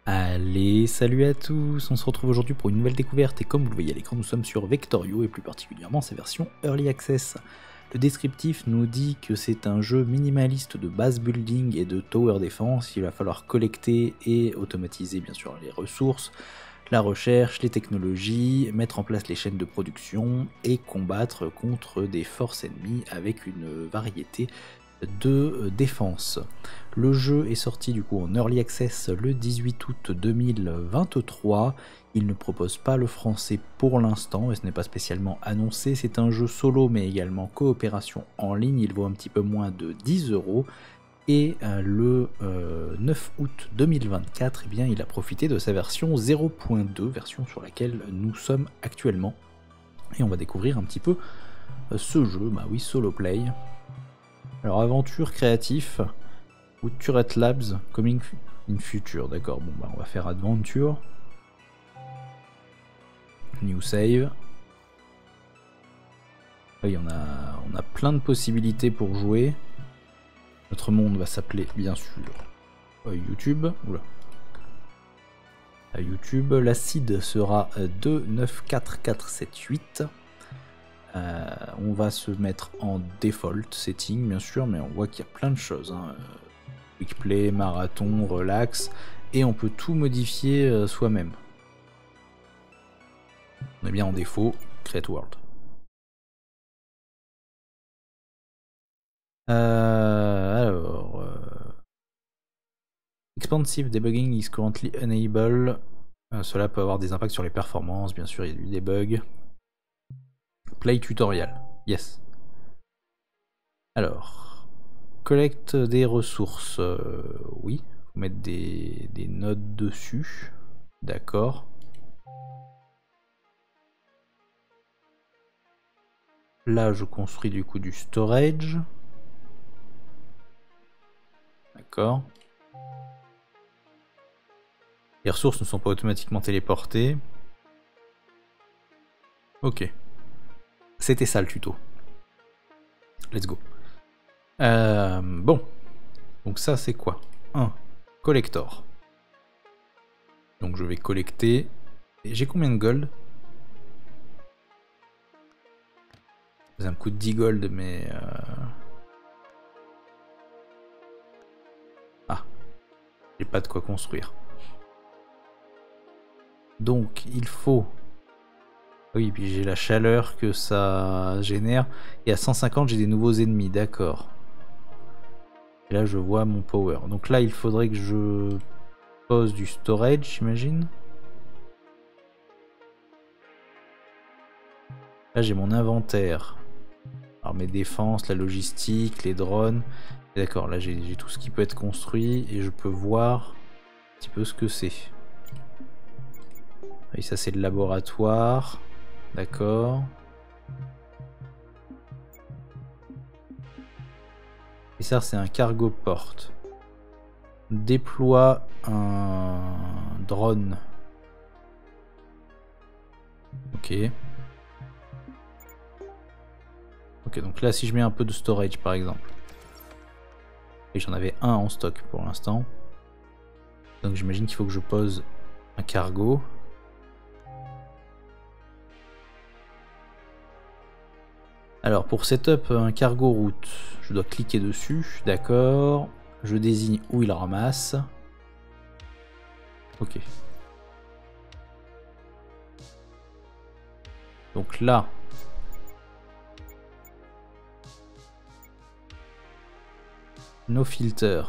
Allez, salut à tous, on se retrouve aujourd'hui pour une nouvelle découverte et comme vous le voyez à l'écran, nous sommes sur Vectorio et plus particulièrement sa version Early Access. Le descriptif nous dit que c'est un jeu minimaliste de base building et de tower defense, il va falloir collecter et automatiser bien sûr les ressources, la recherche, les technologies, mettre en place les chaînes de production et combattre contre des forces ennemies avec une variété de défense. Le jeu est sorti du coup en Early Access le 18 août 2023. Il ne propose pas le français pour l'instant et ce n'est pas spécialement annoncé. C'est un jeu solo mais également coopération en ligne. Il vaut un petit peu moins de 10 €. Et le 9 août 2024, eh bien, il a profité de sa version 0.2, version sur laquelle nous sommes actuellement. Et on va découvrir un petit peu ce jeu, bah oui, solo play. Alors aventure créatif ou Turret Labs coming in future, d'accord, bon bah on va faire adventure. New save. Oui, on a plein de possibilités pour jouer. Notre monde va s'appeler bien sûr YouTube. Oula. YouTube, la seed sera 294478. On va se mettre en default setting bien sûr, mais on voit qu'il y a plein de choses. Quick play, marathon, relax, et on peut tout modifier soi-même. On est bien en défaut, create world. Expansive debugging is currently unable. Cela peut avoir des impacts sur les performances, bien sûr, il y a du debug. Play tutorial, yes. Alors, collecte des ressources, oui, faut mettre des nodes dessus, d'accord. Là, je construis du coup du storage. D'accord. Les ressources ne sont pas automatiquement téléportées. Ok. C'était ça le tuto. Let's go. Bon. Donc ça c'est quoi? Un collector. Donc je vais collecter. J'ai combien de gold? Ça me coûte 10 gold mais... Ah. J'ai pas de quoi construire. Donc il faut... Oui, puis j'ai la chaleur que ça génère. Et à 150 j'ai des nouveaux ennemis, d'accord. Et là je vois mon power. Donc là il faudrait que je pose du storage, j'imagine. Là j'ai mon inventaire. Alors mes défenses, la logistique, les drones. D'accord, là j'ai tout ce qui peut être construit et je peux voir un petit peu ce que c'est. Et ça c'est le laboratoire. D'accord. Et ça c'est un cargo port. Déploie un drone. Ok. Ok, donc là si je mets un peu de storage par exemple. Et j'en avais un en stock pour l'instant. Donc j'imagine qu'il faut que je pose un cargo. Alors pour setup un cargo route, je dois cliquer dessus, d'accord. Je désigne où il ramasse. Ok. Donc là, no filter,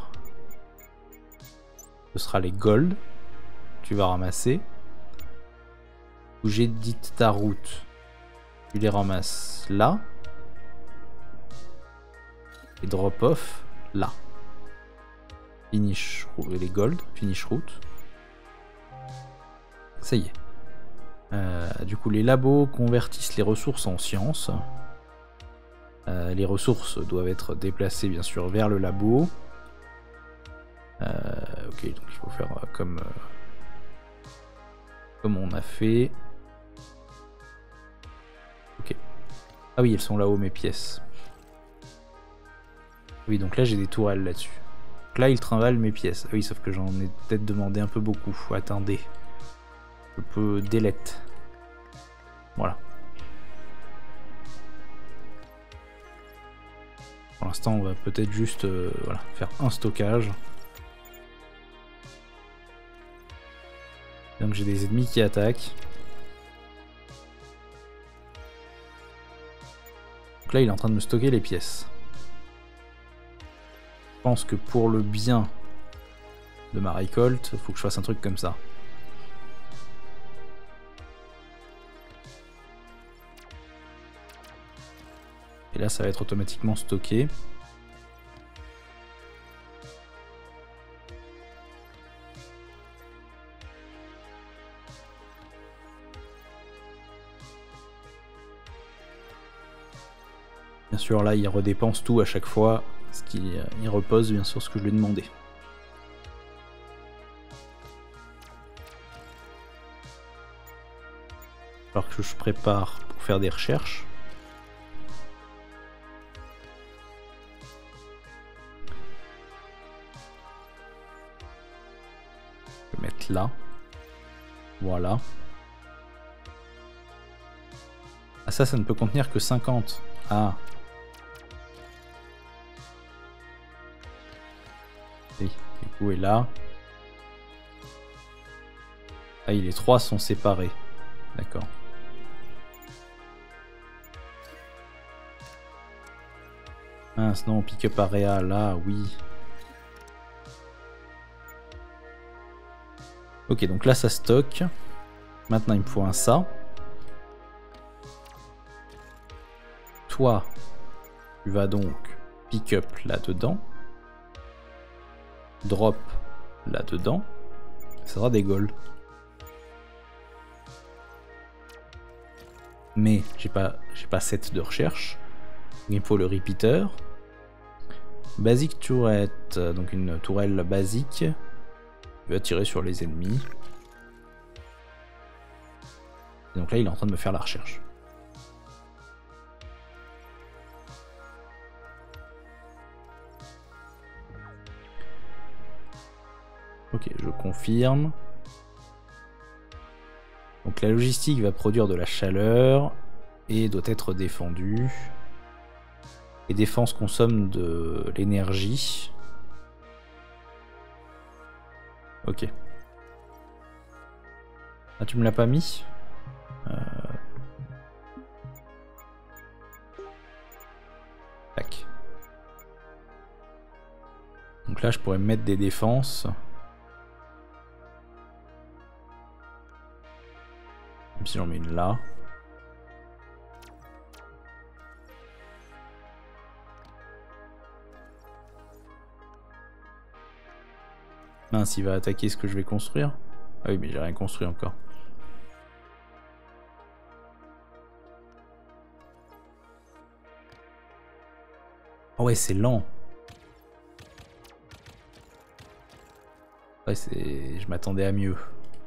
ce sera les gold que tu vas ramasser. Où j'édite ta route, tu les ramasses là. Et drop off là. Finish les gold, finish route. Ça y est. Du coup les labos convertissent les ressources en sciences. Les ressources doivent être déplacées bien sûr vers le labo. Ok, donc il faut faire comme on a fait. Ok. Ah oui, elles sont là-haut mes pièces. Oui, donc là j'ai des tourelles là-dessus. Donc là il trimballe mes pièces. Oui, sauf que j'en ai peut-être demandé un peu beaucoup. Attendez. Je peux delete. Voilà. Pour l'instant on va peut-être juste voilà, faire un stockage. Donc j'ai des ennemis qui attaquent. Donc là il est en train de me stocker les pièces. Je pense que pour le bien de ma récolte, il faut que je fasse un truc comme ça. Et là ça va être automatiquement stocké. Bien sûr là il redépense tout à chaque fois, ce qui il repose bien sûr ce que je lui ai demandé. Alors que je prépare pour faire des recherches. Je vais mettre là. Voilà. Ah ça ne peut contenir que 50. Ah. Oui, du coup est là. Ah, les trois sont séparés. D'accord. Ah, sinon pick-up area, là, oui. Ok, donc là ça stocke. Maintenant il me faut un ça. Toi, tu vas donc pick-up là-dedans. Drop là-dedans. Ça sera des goals. Mais j'ai pas 7 de recherche. Il me faut le repeater. Basic turret, donc une tourelle basique. Il va tirer sur les ennemis. Et donc là il est en train de me faire la recherche. Ok, je confirme. Donc la logistique va produire de la chaleur et doit être défendue. Et défense consomme de l'énergie. Ok. Ah, tu me l'as pas mis? Tac. Donc là je pourrais mettre des défenses. Même si j'en mets une là. Mince, il va attaquer ce que je vais construire. Ah oui, mais j'ai rien construit encore. Oh ouais, c'est lent. Ouais, c'est... Je m'attendais à mieux.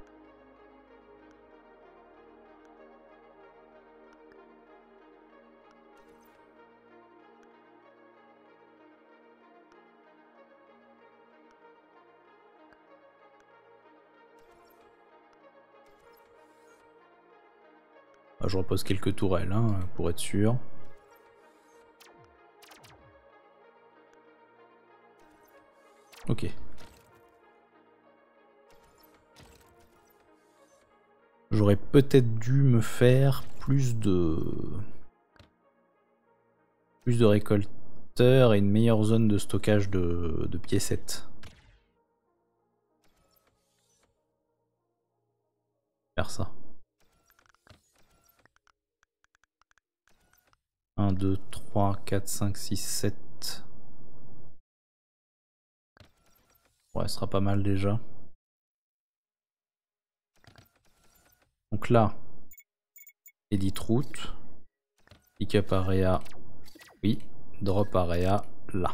Je repose quelques tourelles hein, pour être sûr. Ok. J'aurais peut-être dû me faire plus de récolteurs et une meilleure zone de stockage de piécettes. Faire ça. 1, 2, 3, 4, 5, 6, 7. Ouais, ce sera pas mal déjà. Donc là, edit route, pick-up area, oui, drop area, là.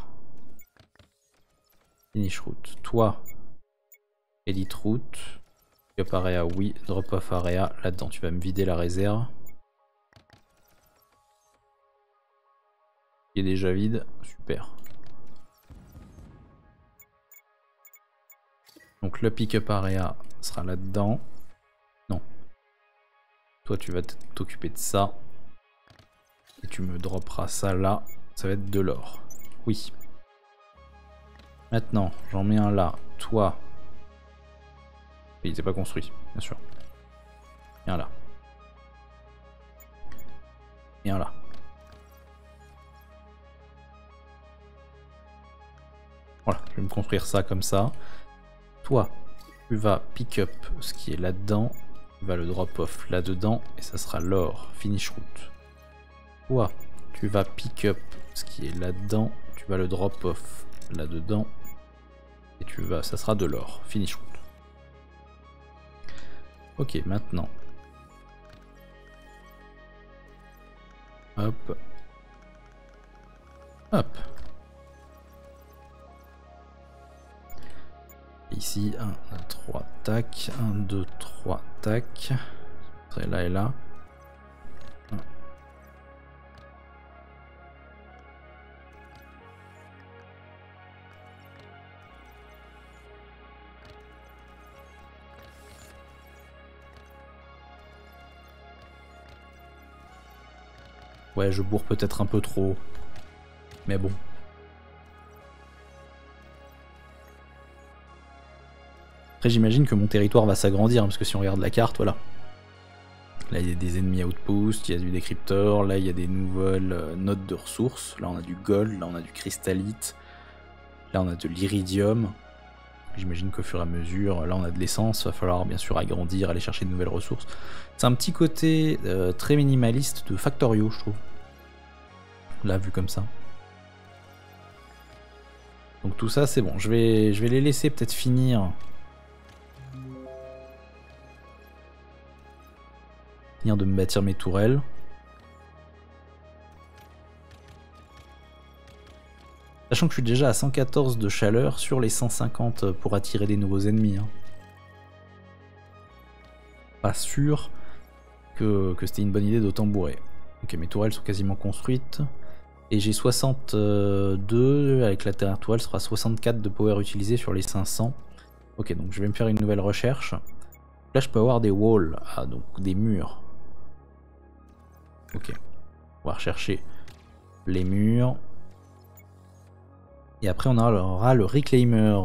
Finish route. Toi, edit route, pick-up area, oui, drop off area, là-dedans. Tu vas me vider la réserve. Qui est déjà vide, super. Donc le pick-up area sera là-dedans. Non. Toi tu vas t'occuper de ça. Et tu me dropperas ça là. Ça va être de l'or. Oui. Maintenant, j'en mets un là. Toi. Il n'était pas construit, bien sûr. Et un là. Et un là. Voilà, je vais me construire ça comme ça. Toi, tu vas pick up ce qui est là-dedans. Tu vas le drop off là-dedans. Et ça sera l'or. Finish route. Toi, tu vas pick up ce qui est là-dedans. Tu vas le drop off là-dedans. Et ça sera de l'or. Finish route. Ok, maintenant. Hop. Hop. Ici, 1, 2, 3, tac. 1, 2, 3, tac. Là et là. Ouais, je bourre peut-être un peu trop. Mais bon. Après, j'imagine que mon territoire va s'agrandir, hein, parce que si on regarde la carte, voilà. Là, il y a des ennemis outposts, il y a du décrypteur, là, il y a des nouvelles notes de ressources. Là, on a du gold, là, on a du cristallite. Là, on a de l'iridium. J'imagine qu'au fur et à mesure, là, on a de l'essence. Il va falloir, bien sûr, agrandir, aller chercher de nouvelles ressources. C'est un petit côté très minimaliste de Factorio, je trouve. Là, vu comme ça. Donc tout ça, c'est bon. Je vais les laisser peut-être finir. De me bâtir mes tourelles. Sachant que je suis déjà à 114 de chaleur sur les 150 pour attirer des nouveaux ennemis. Hein. Pas sûr que c'était une bonne idée d'autant bourrer. Ok, mes tourelles sont quasiment construites. Et j'ai 62 avec la dernière tourelle, sera 64 de power utilisé sur les 500. Ok, donc je vais me faire une nouvelle recherche. Là, je peux avoir des walls, donc des murs. Ok, on va rechercher les murs. Et après on aura le reclaimer.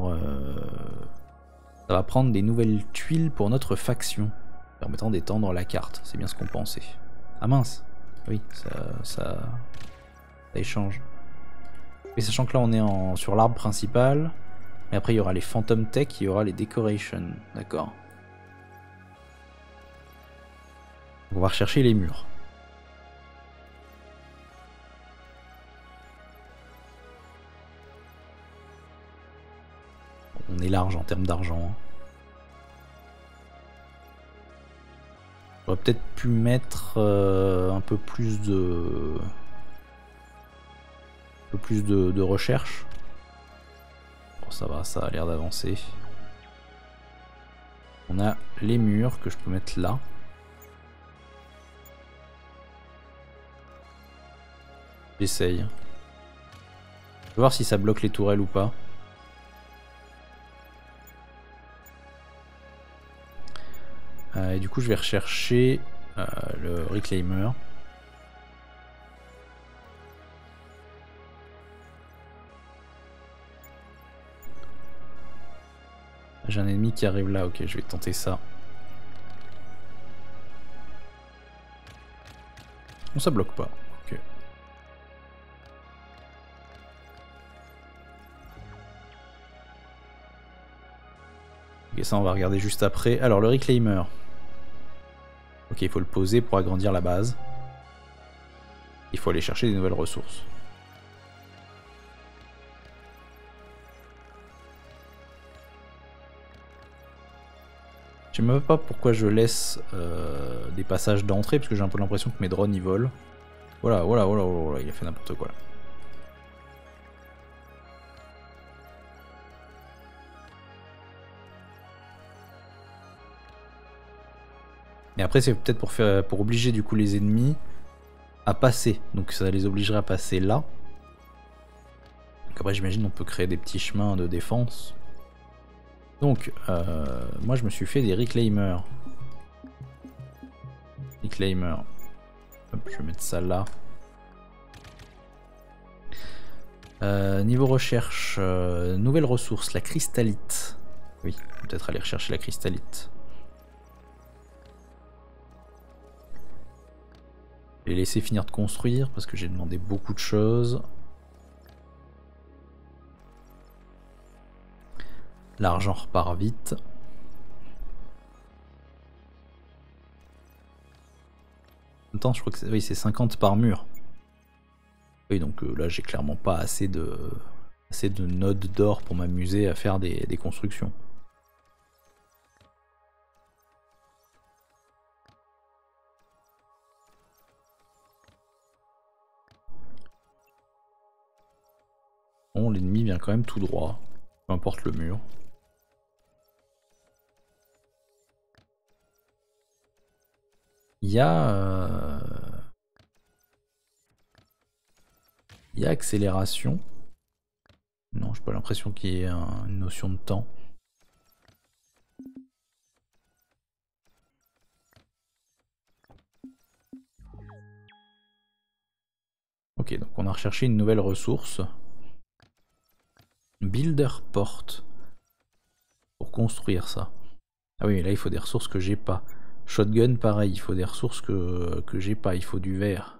Ça va prendre des nouvelles tuiles pour notre faction, permettant d'étendre la carte. C'est bien ce qu'on pensait. Ah mince, oui, ça échange. Et sachant que là on est sur l'arbre principal. Et après il y aura les Phantom Tech, il y aura les Decorations. D'accord. On va rechercher les murs. On est large en termes d'argent. J'aurais peut-être pu mettre un peu plus de... recherche. Bon, ça va, ça a l'air d'avancer. On a les murs que je peux mettre là. J'essaye. Je vais voir si ça bloque les tourelles ou pas. Et du coup je vais rechercher le reclaimer. J'ai un ennemi qui arrive là, ok, je vais tenter ça. Bon, ça bloque pas, ok. Ok, ça on va regarder juste après. Alors le reclaimer. Ok, il faut le poser pour agrandir la base. Il faut aller chercher des nouvelles ressources. Je sais même pas pourquoi je laisse des passages d'entrée, parce que j'ai un peu l'impression que mes drones y volent. Voilà, voilà, voilà, voilà, il a fait n'importe quoi là. Et après c'est peut-être pour obliger du coup les ennemis à passer. Donc ça les obligerait à passer là. Donc après j'imagine on peut créer des petits chemins de défense. Donc, moi je me suis fait des reclaimers. Reclaimer. Hop, je vais mettre ça là. Niveau recherche, nouvelle ressource, la cristallite. Oui, peut-être aller rechercher la cristallite. Je vais laisser finir de construire parce que j'ai demandé beaucoup de choses. L'argent repart vite. En même temps, je crois que c'est oui, 50 par mur. Oui, donc là, j'ai clairement pas assez de nodes d'or pour m'amuser à faire des constructions. Bon, l'ennemi vient quand même tout droit, peu importe le mur. Il y a accélération. Non, j'ai pas l'impression qu'il y ait une notion de temps. Ok, donc on a recherché une nouvelle ressource. Builder Port. Pour construire ça. Ah oui, mais là il faut des ressources que j'ai pas. Shotgun, pareil, il faut des ressources que j'ai pas. Il faut du verre.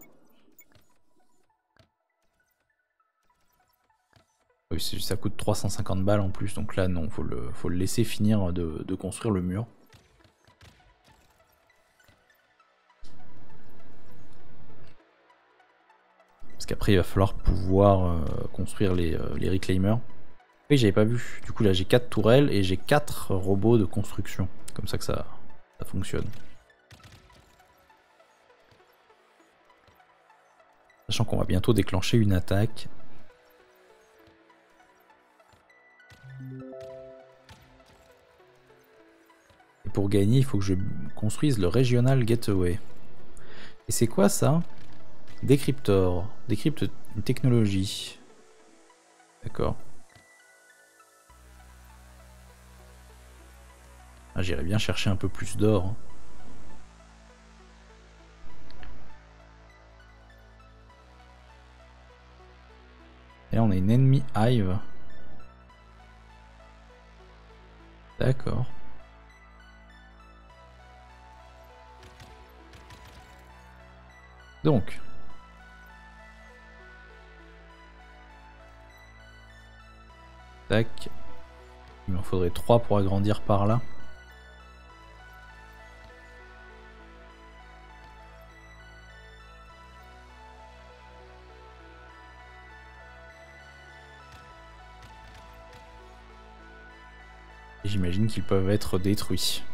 Oui, ça coûte 350 balles en plus, donc là non, faut le laisser finir de construire le mur. Parce qu'après il va falloir pouvoir construire les reclaimers. Oui, j'avais pas vu. Du coup là j'ai 4 tourelles et j'ai 4 robots de construction. Comme ça que ça fonctionne. Sachant qu'on va bientôt déclencher une attaque. Et pour gagner, il faut que je construise le Regional Gateway. Et c'est quoi ça? Décryptor. Décrypte une technologie. D'accord. Ah, j'irais bien chercher un peu plus d'or. Hein. Et là on a une enemy hive. D'accord. Donc. Tac. Il m'en faudrait 3 pour agrandir par là. J'imagine qu'ils peuvent être détruits.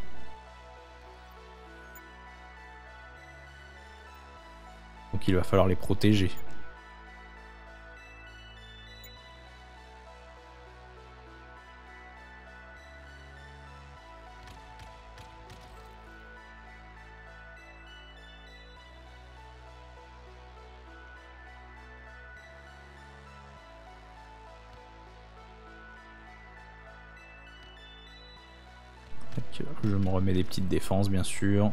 Donc il va falloir les protéger. Je me remets des petites défenses bien sûr.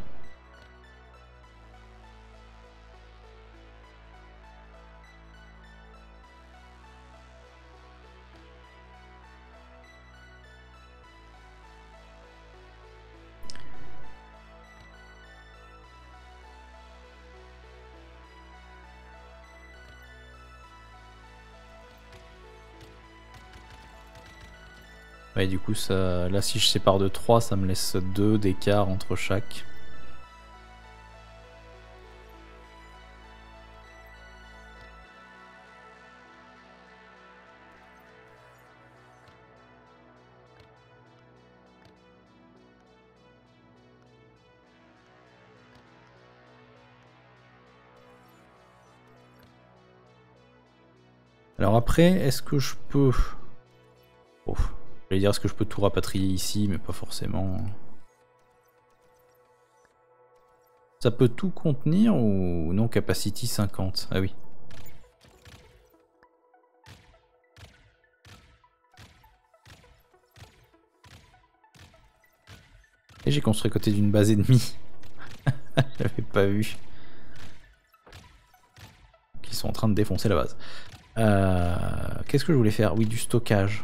Ouais, du coup, ça, là, si je sépare de 3, ça me laisse 2 d'écart entre chaque. Alors après, est-ce que je peux... Oh. J'allais dire est-ce que je peux tout rapatrier ici, mais pas forcément. Ça peut tout contenir ou non capacity 50? Ah oui. Et j'ai construit à côté d'une base ennemie. J'avais pas vu. Ils sont en train de défoncer la base. Qu'est-ce que je voulais faire? Oui, du stockage.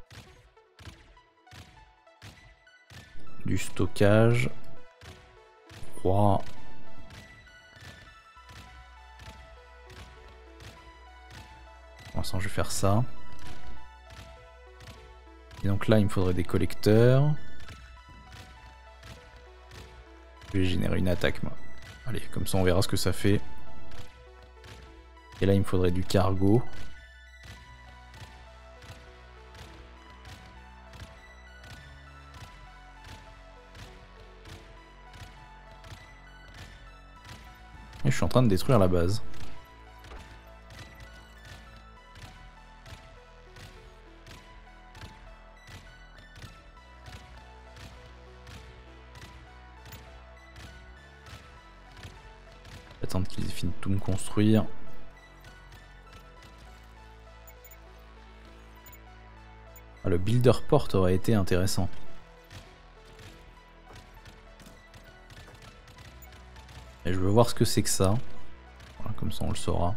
Du stockage. 3. Pour l'instant, je vais faire ça. Et donc là, il me faudrait des collecteurs. Je vais générer une attaque, moi. Allez, comme ça, on verra ce que ça fait. Et là, il me faudrait du cargo. Et je suis en train de détruire la base. Attendre qu'ils aient fini de tout me construire. Ah, le builder port aurait été intéressant. Et je veux voir ce que c'est que ça. Voilà, comme ça on le saura.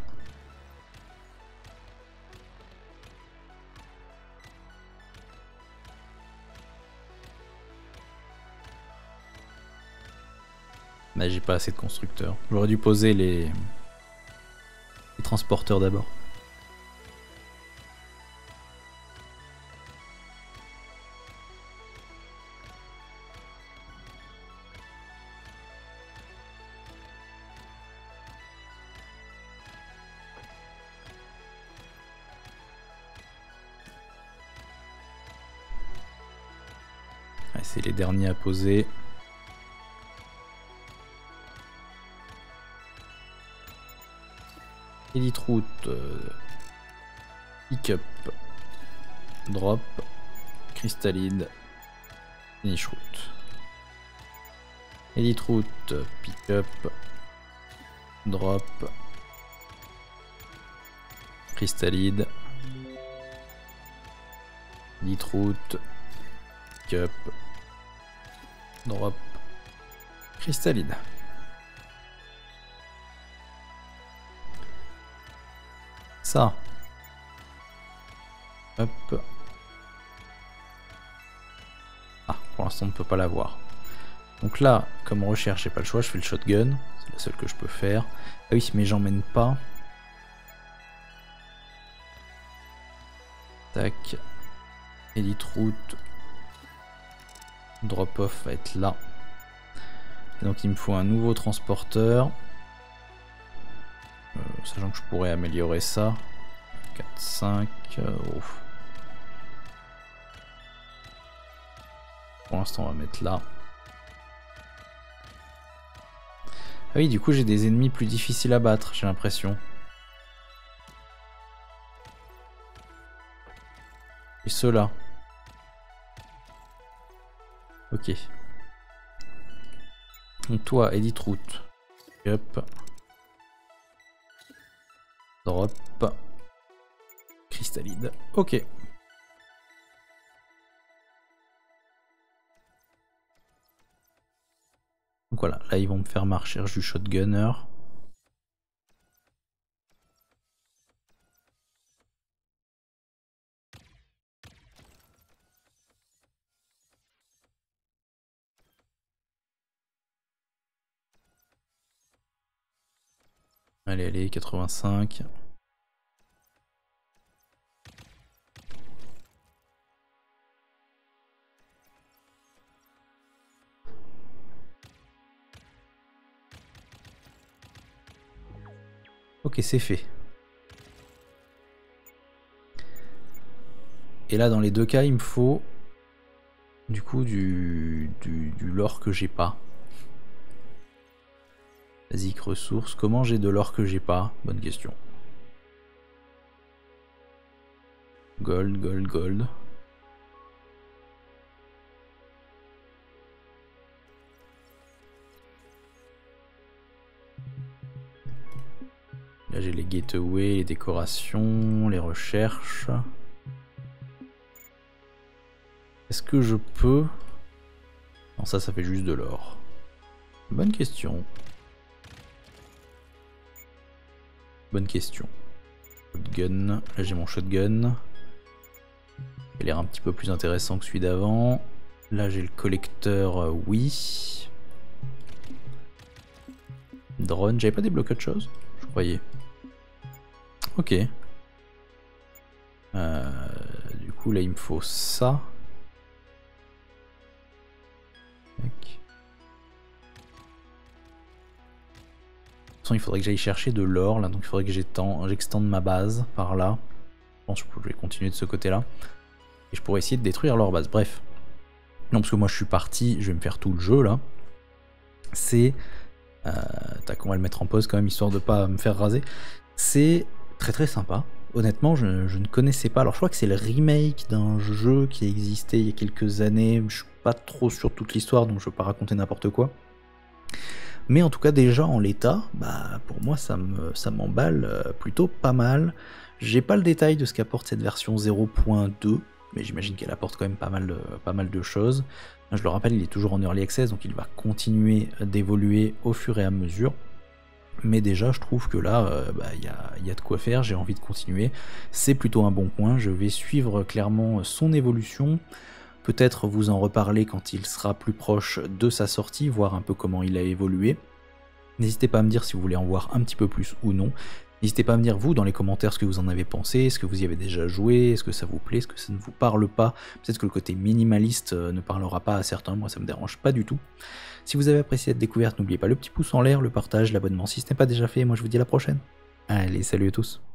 Mais j'ai pas assez de constructeurs. J'aurais dû poser les transporteurs d'abord. C'est les derniers à poser. Elite route, pick-up, drop, crystallide, finish route. Elite route, pick-up, drop, crystallide, elite route, pick-up, drop, crystallide. Ça. Hop. Ah, pour l'instant on ne peut pas l'avoir. Donc là, comme recherche, j'ai pas le choix, je fais le shotgun. C'est la seule que je peux faire. Ah oui, mais j'emmène pas. Tac. Elite route. Drop off va être là. Et donc il me faut un nouveau transporteur. Sachant que je pourrais améliorer ça. 4, 5. Pour l'instant, on va mettre là. Ah oui, du coup, j'ai des ennemis plus difficiles à battre, j'ai l'impression. Et ceux-là. Ok. Donc toi, edit route. Hop. Drop. Crystallide. Ok. Donc voilà, là ils vont me faire ma recherche du shotgunner. Allez, allez, 85. Ok, c'est fait. Et là, dans les deux cas, il me faut du coup du lore que j'ai pas. Basique ressources. Comment j'ai de l'or que j'ai pas? Bonne question. Gold, gold, gold. Là j'ai les gateways, les décorations, les recherches. Est-ce que je peux Non, ça fait juste de l'or. Bonne question. Bonne question. Shotgun. Là j'ai mon shotgun. Il a l'air un petit peu plus intéressant que celui d'avant. Là j'ai le collecteur, oui. Drone, j'avais pas débloqué autre chose? Je croyais. Ok. Du coup là il me faut ça. De toute façon il faudrait que j'aille chercher de l'or là, donc il faudrait que j'extende ma base par là. Je pense que je vais continuer de ce côté là. Et je pourrais essayer de détruire leur base. Bref. Non, parce que moi je suis parti, je vais me faire tout le jeu là. C'est... tac, on va le mettre en pause quand même, histoire de pas me faire raser. C'est très très sympa. Honnêtement, je ne connaissais pas. Alors je crois que c'est le remake d'un jeu qui existait il y a quelques années. Je suis pas trop sûr de toute l'histoire, donc je veux pas raconter n'importe quoi. Mais en tout cas, déjà en l'état, bah, pour moi ça m'emballe plutôt pas mal. J'ai pas le détail de ce qu'apporte cette version 0.2, mais j'imagine qu'elle apporte quand même pas mal de choses. Je le rappelle, il est toujours en Early Access, donc il va continuer d'évoluer au fur et à mesure. Mais déjà, je trouve que là, y a de quoi faire, j'ai envie de continuer. C'est plutôt un bon point, je vais suivre clairement son évolution. Peut-être vous en reparler quand il sera plus proche de sa sortie, voir un peu comment il a évolué. N'hésitez pas à me dire si vous voulez en voir un petit peu plus ou non. N'hésitez pas à me dire vous dans les commentaires ce que vous en avez pensé, est-ce que vous y avez déjà joué, est-ce que ça vous plaît, est-ce que ça ne vous parle pas. Peut-être que le côté minimaliste ne parlera pas à certains, moi ça me dérange pas du tout. Si vous avez apprécié cette découverte, n'oubliez pas le petit pouce en l'air, le partage, l'abonnement si ce n'est pas déjà fait, et moi je vous dis à la prochaine. Allez, salut à tous.